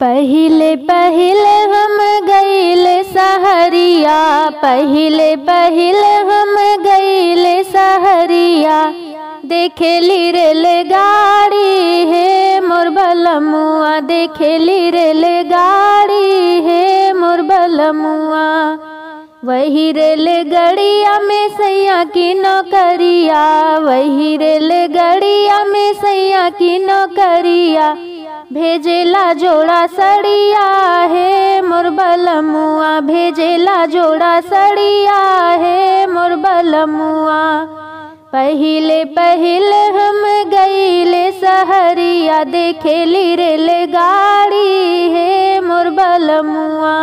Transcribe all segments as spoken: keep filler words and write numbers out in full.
पहिले पहिले हम गईले सहरिया, पहिले पहिले हम गईले सहरिया। देखेली रेलगाड़ी हे मोर बलमुआ, देखेली रेलगाड़ी हे मोर बलमुआ। वही रेलगड़िया में सैया की नौकरिया, वही रेलगड़िया में सैया की नौकरिया। भेजेला जोड़ा सड़िया है मोर बलमुआ, भेजेला जोड़ा सड़िया है मोर बलमुआ। पहिले पहिले हम गईले सहरिया, देखेली रेलगाड़ी है मोर बलमुआ।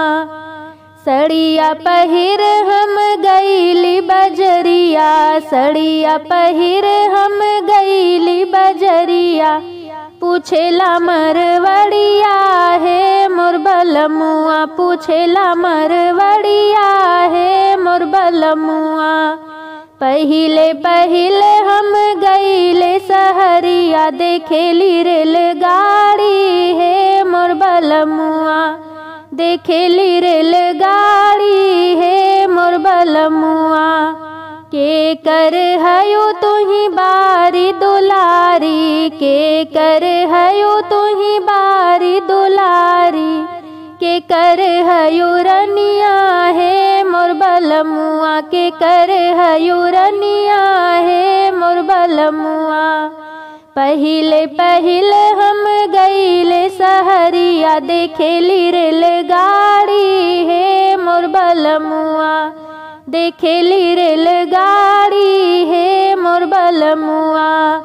सड़िया पहिर हम गईली बजरिया, सड़िया पहिर हम गईली बजरिया। पूछेला मरवड़िया है मोर बलमुआ, पूछेला मरवड़िया है मोर बलमुआ। पहिले पहिले हम गईले सहरिया, देखेली रेलगाड़ी है मोर बलमुआ, देखेली रेलगाड़ी है मोर बलमुआ। के कर हयो तुही बारी दुलारी, के कर हयो तुही बारी दुलारी। के कर हयो रनिया है मोर बलमुआ, के कर हयो रनिया है मोर बलमुआ। पहिले पहिले हम गईले सहरिया, देखेली रेलगाड़ी है मोर बलमुआ, देखेली रेलगाड़ी है मोर बलमुआ।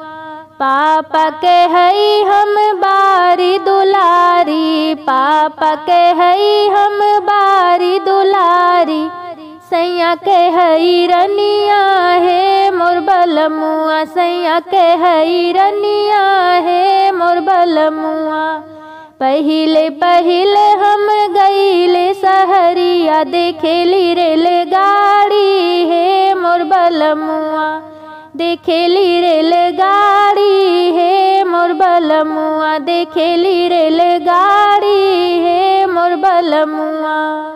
पापा के हई हम बारी दुलारी, पापा के हई हम बारी दुलारी। सैया के हई रनिया है मोर बलमुआ, सैया के हई रनिया है मोर बलमुआ। पहिले पहिले हम गईले सहरिया, देखेली रेलगाड़ी है मोर बलमुआ, देखेली रेलगाड़ी है मोर बलमुआ, देखेली रेलगाड़ी है मोर बलमुआ।